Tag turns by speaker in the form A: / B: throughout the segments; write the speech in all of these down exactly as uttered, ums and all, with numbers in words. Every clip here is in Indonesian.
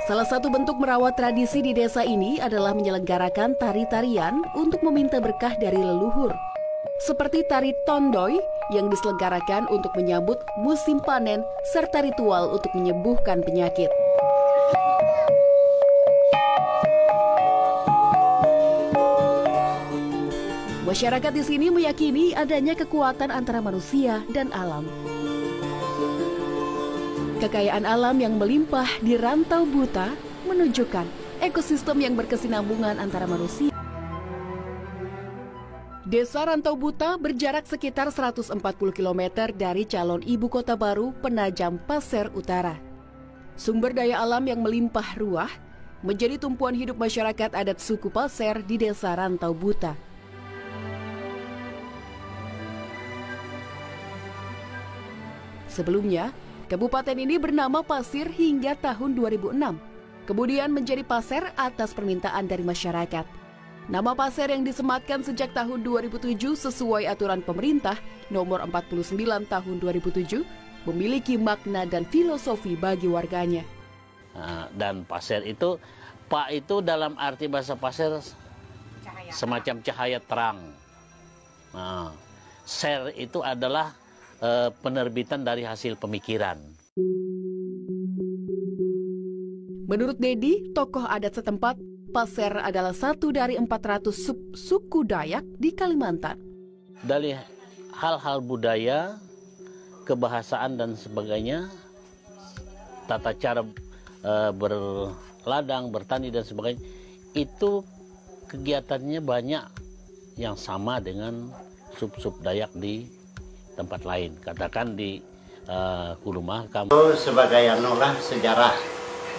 A: Salah satu bentuk merawat tradisi di desa ini adalah menyelenggarakan tari-tarian untuk meminta berkah dari leluhur. Seperti tari tondoy yang diselenggarakan untuk menyambut musim panen serta ritual untuk menyembuhkan penyakit. Masyarakat di sini meyakini adanya kekuatan antara manusia dan alam. Kekayaan alam yang melimpah di Rantau Buta menunjukkan ekosistem yang berkesinambungan antara manusia. Desa Rantau Buta berjarak sekitar seratus empat puluh kilometer dari calon ibu kota baru Penajam Pasir Utara. Sumber daya alam yang melimpah ruah menjadi tumpuan hidup masyarakat adat suku Pasir di Desa Rantau Buta. Sebelumnya, kabupaten ini bernama Pasir hingga tahun dua ribu enam, kemudian menjadi Pasir atas permintaan dari masyarakat. Nama Pasir yang disematkan sejak tahun dua ribu tujuh sesuai aturan pemerintah nomor empat puluh sembilan tahun dua ribu tujuh memiliki makna dan filosofi bagi warganya.
B: Nah, dan Pasir itu, Pak itu dalam arti bahasa Pasir cahaya. Semacam cahaya terang. Nah, Ser itu adalah uh, penerbitan dari hasil pemikiran.
A: Menurut Dedi, tokoh adat setempat, Pasir adalah satu dari empat ratus suku Dayak di Kalimantan.
B: Dari hal-hal budaya, kebahasaan dan sebagainya, tata cara e, berladang, bertani dan sebagainya, itu kegiatannya banyak yang sama dengan sub-sub Dayak di tempat lain. Katakan di e, Hulu Mahakam.
C: Sebagai anulah sejarah.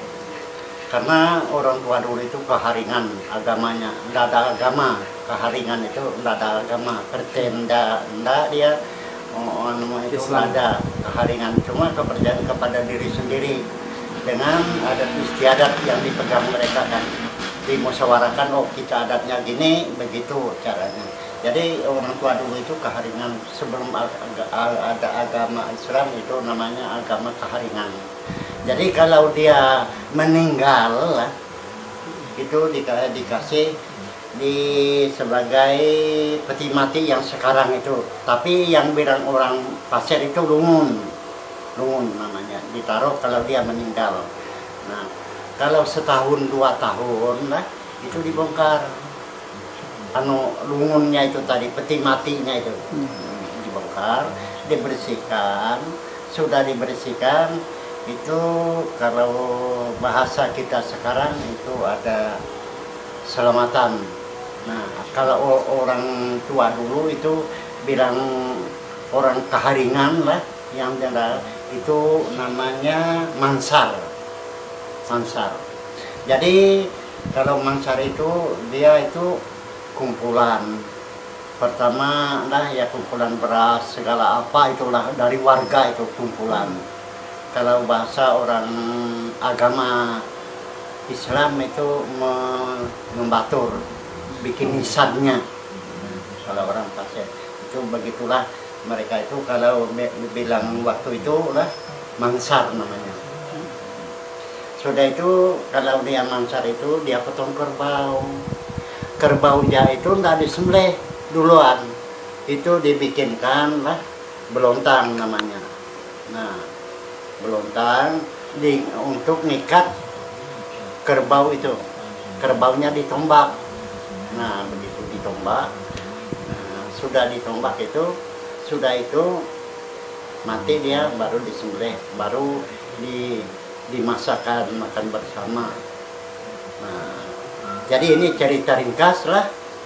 C: Karena orang tua dulu itu keharingan agamanya, tidak ada agama, keharingan itu tidak ada agama, pertenda, tidak dia, oh, itu tidak ada keharingan, cuma kepercayaan kepada diri sendiri dengan adat istiadat yang dipegang mereka kan, dimusyawarakan, oh kita adatnya gini, begitu caranya. Jadi orang tua dulu itu keharingan, sebelum ada agama Islam itu namanya agama keharingan. Jadi kalau dia meninggal, itu dikasih di sebagai peti mati yang sekarang itu. Tapi yang bilang orang Pasir itu lungun, lungun namanya. Ditaruh kalau dia meninggal. Nah, kalau setahun dua tahun lah, itu dibongkar. Anu lungunnya itu tadi, peti matinya itu dibongkar, dibersihkan. Sudah dibersihkan. Itu kalau bahasa kita sekarang itu ada selamatan. Nah, kalau orang tua dulu itu bilang orang keharingan lah, yang ada itu namanya mansar. Mansar. Jadi kalau mansar itu dia itu kumpulan. Pertama lah ya kumpulan beras segala apa itulah dari warga itu kumpulan. Kalau bahasa orang agama Islam itu membatur, bikin nisannya. Kalau orang Pasir itu begitulah mereka itu kalau bilang waktu itu lah mansar namanya. Sudah itu kalau dia mansar itu dia potong kerbau. Kerbaunya itu tidak disembelih duluan, itu dibikinkan lah belontang namanya. Nah, belontang di, untuk ngikat kerbau itu, kerbaunya ditombak. Nah begitu ditombak, nah, sudah ditombak itu, sudah itu mati dia baru disembelih, baru di dimasakkan makan bersama. Nah, jadi ini cerita ringkas lah.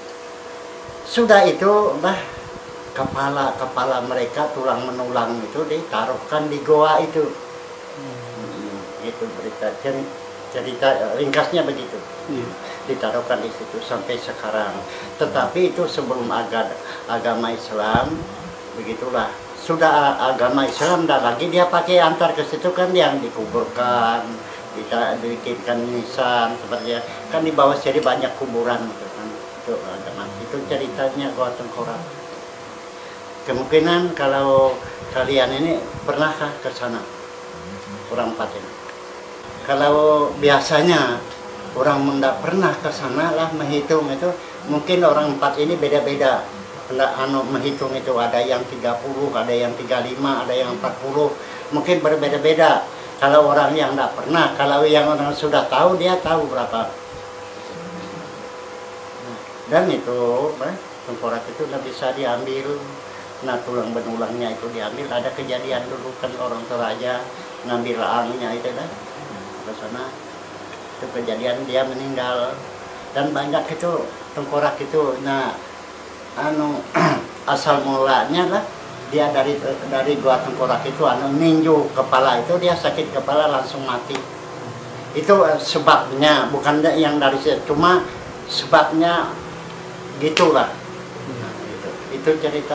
C: Sudah itu bah kepala kepala mereka tulang menulang itu ditaruhkan di goa itu. Hmm, itu berita cerita, cerita ringkasnya begitu. Hmm. Ditaruhkan di situ sampai sekarang. Tetapi itu sebelum agama, agama Islam begitulah. Sudah agama Islam dah lagi dia pakai antar ke situ kan yang dikuburkan, kita dibikinkan nisan seperti kan di bawah sini banyak kuburan gitu kan. Itu agama. Itu ceritanya Goa Tengkorak. Kemungkinan kalau kalian ini pernahkah ke sana? Kurang empat ini. kalau biasanya orang tidak pernah ke sana lah menghitung itu, mungkin orang empat ini beda-beda. Nggak anu menghitung itu, ada yang tiga puluh, ada yang tiga puluh lima, ada yang empat puluh, mungkin berbeda-beda. Kalau orang yang tidak pernah, kalau yang orang sudah tahu, dia tahu berapa. Dan itu, tengkorak itu tidak bisa diambil. Nah, tulang benulangnya itu diambil. Ada kejadian dulu kan orang Toraja ngambil angnya itu kan, ke sana. Itu kejadian dia meninggal. Dan banyak itu tengkorak itu. Nah, anu asal mulanya lah dia dari dari gua tengkorak itu anu ninju kepala itu, dia sakit kepala langsung mati. Itu sebabnya, bukan yang dari situ, cuma sebabnya gitulah. Nah, itu, itu cerita